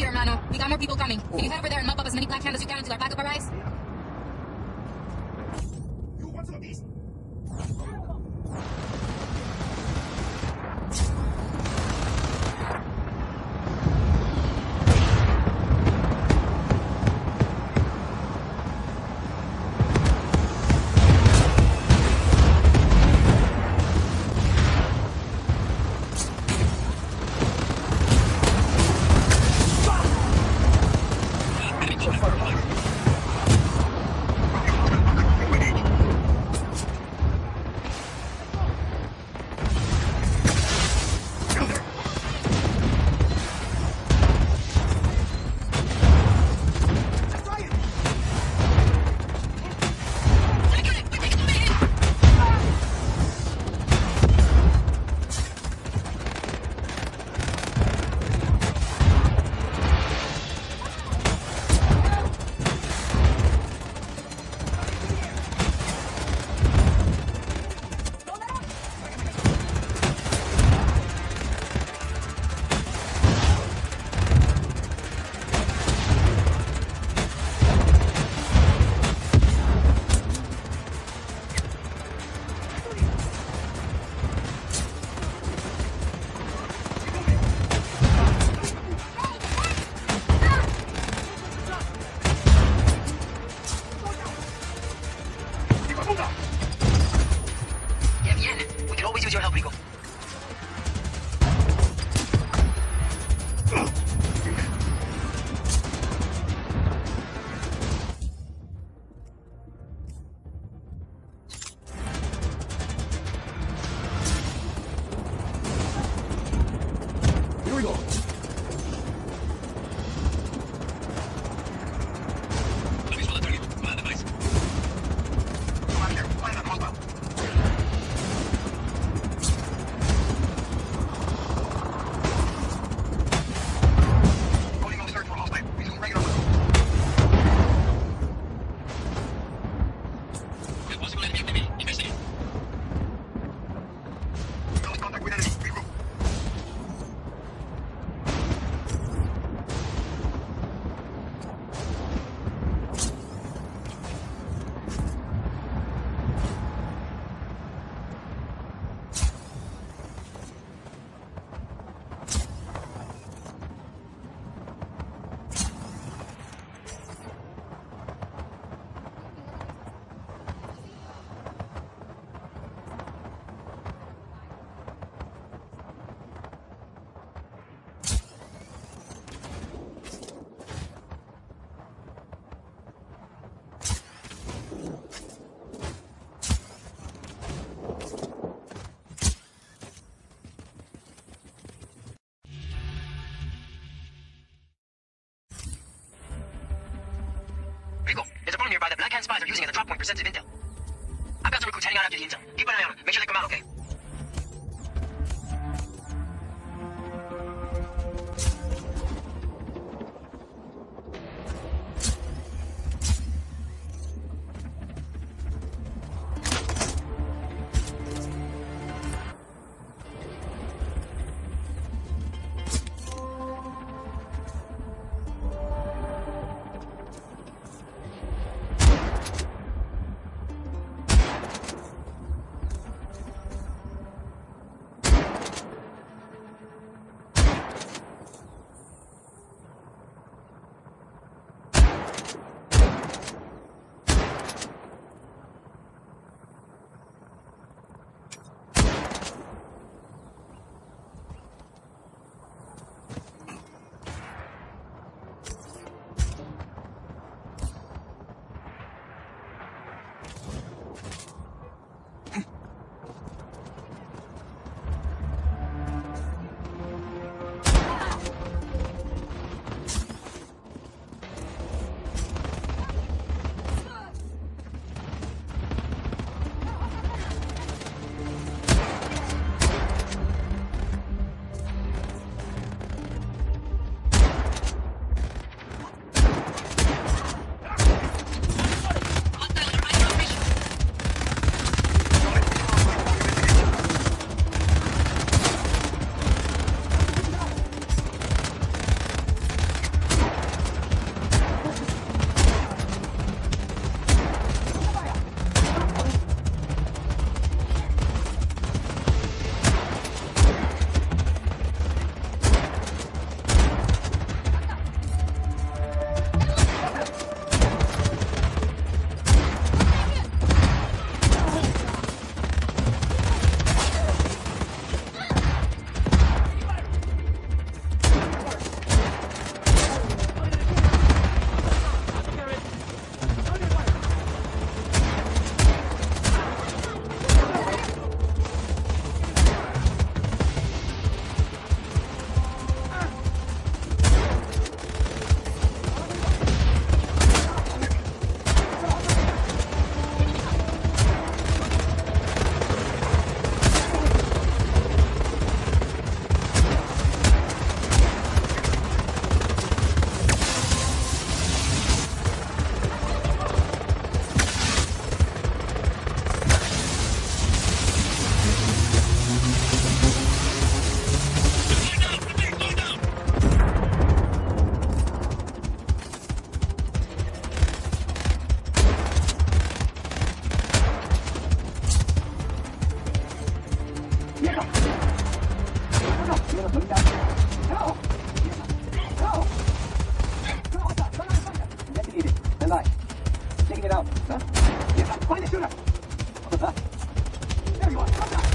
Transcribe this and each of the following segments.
here, hermano. We got more people coming. Can you head over there and mop up as many black candles as you can until our backup arrives? You want some of these? Nearby that Black Hand spies are using as a drop point for sensitive intel. I've got some recruits heading out after the intel. Keep an eye on them. Make sure they come out okay. Taking it out. Huh? Yes, find the shooter. There you are.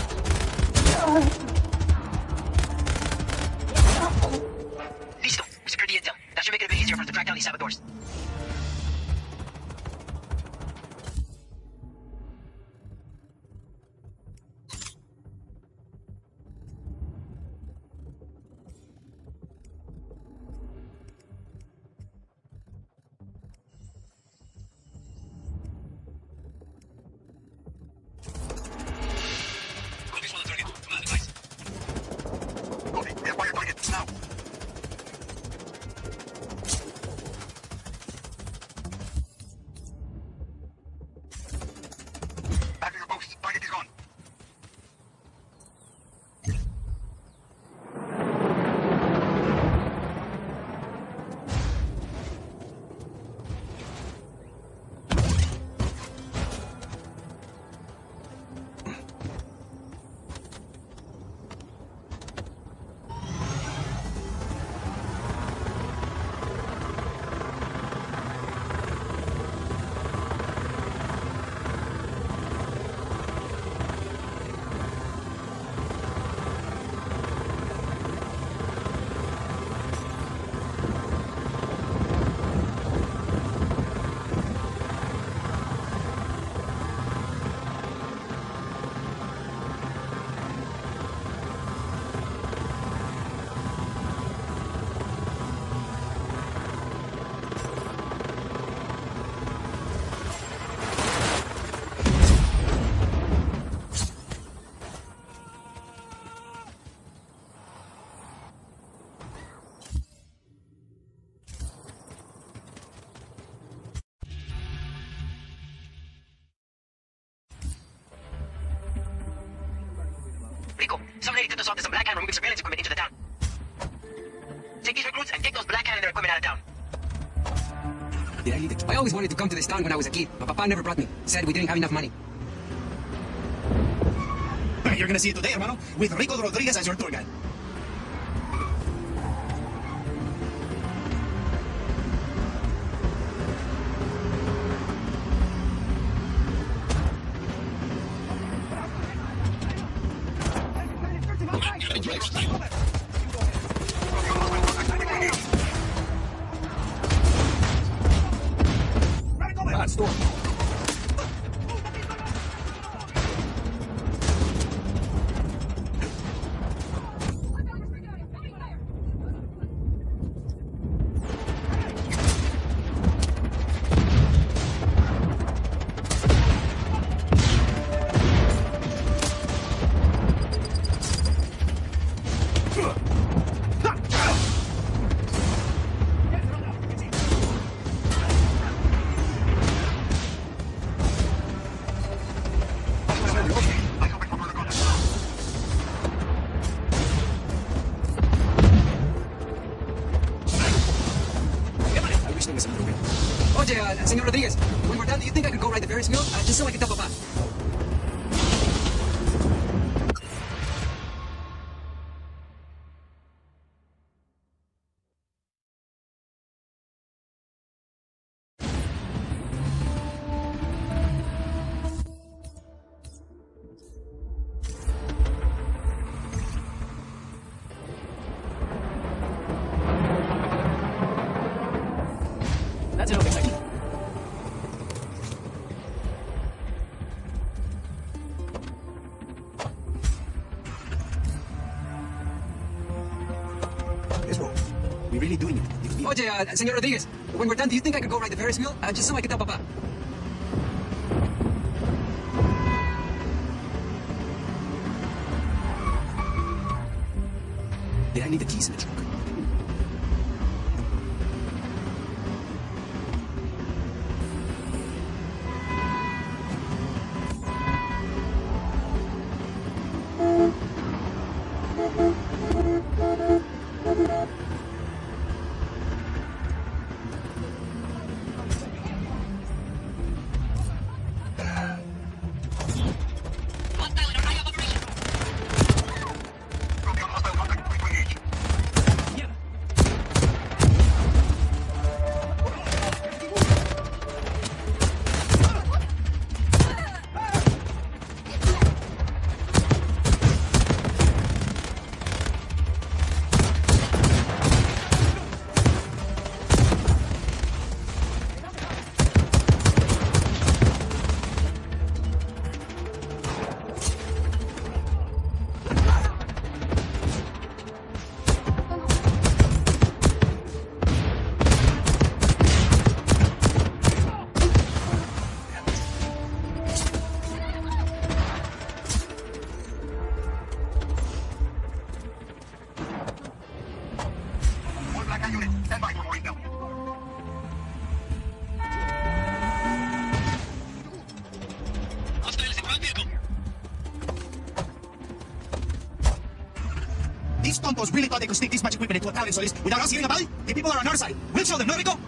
Listo. We secured the intel. That should make it a bit easier for us to track down these saboteurs. Back to your post. Target is gone. Rico, some lady tipped us off to some Black Hand removing surveillance equipment into the town. Take these recruits and take those Black Hand and their equipment out of town. Did I leave it? I always wanted to come to this town when I was a kid. My papa never brought me. Said we didn't have enough money. You're gonna see it today, hermano, with Rico Rodriguez as your tour guide. Store. Oye, señor Rodriguez, when we're done, do you think I could go ride the Ferris wheel? Just so I can tell Papa. That's it, okay, thank you. Let's roll. We're really doing it. Oye, señor Rodriguez, when we're done, do you think I could go ride the Ferris wheel? Just so I can tell Papa. Did I leave the keys in the trunk? Hostile in our area of operation. These tontos really thought they could sneak this much equipment into a talent solis without us hearing about it? The people are on our side. We'll show them, no, Rico?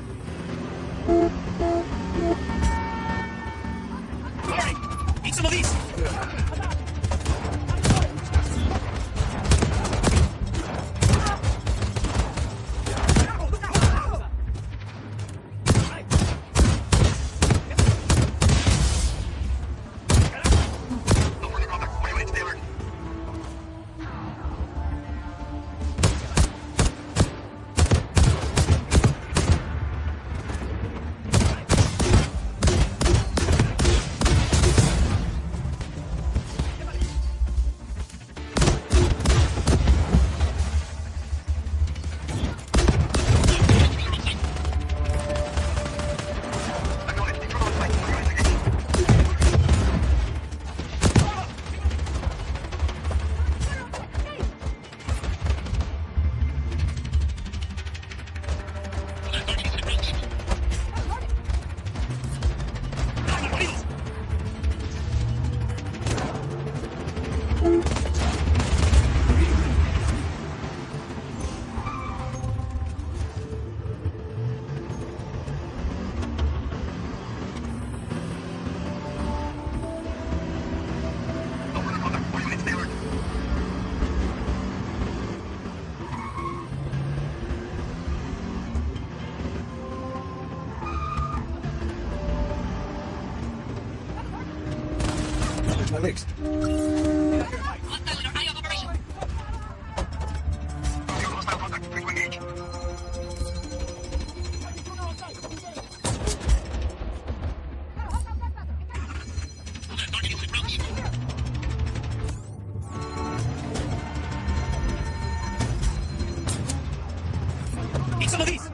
Alright, eat some of these. My legs. Hostile in our area of operation. Hostile contact. Quick to engage. Eat some of these.